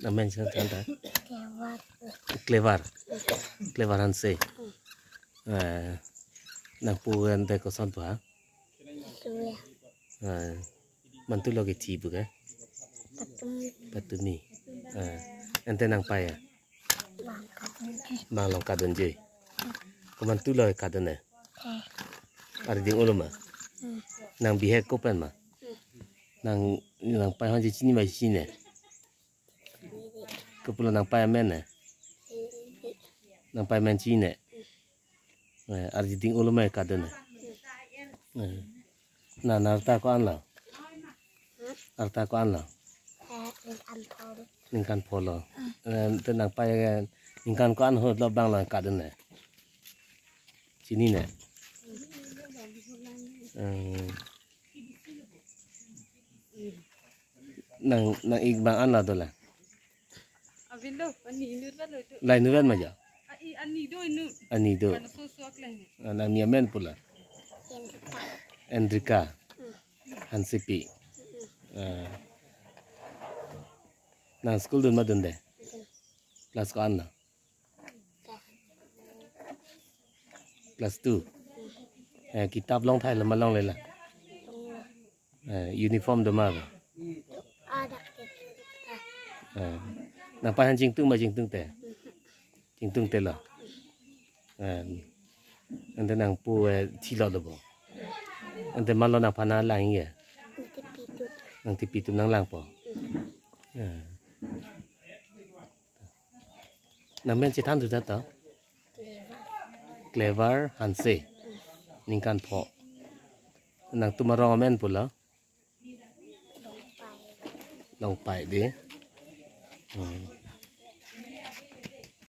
na mention tanda Clever. clever hanse nang puan te ko son pa Tuya. mantu lo ke ti bu ke patumi ente nang pa ya mang long ka don je ko mantu lo ka don ne ar ding uluma nang bihe ko pen ma nang pa han ji ni ma ji ne ko pulo nang pa men ne nang pa men ji ne ar ding uluma ka don ne na narta ko an la arta ko an la ningkan polo tenang pa ningkan ko an hot lo bang la ka don ne sini ne nang ik bang an la do la lai nu ran ma ja ani do na mi men pula Enrika Hansipi nang school dun ma dun de class ko an la class 2 kitab long thai la ma long le la uniform de ma nang pa han jing tung ma jing tung te la ante nang pu thi lo de bo ante ma lo nang pa na la ye nang ti pi tu nang lang po nang men chi than tu ta to clever hanse ningkan pho nang tu ma ro men pula long pai de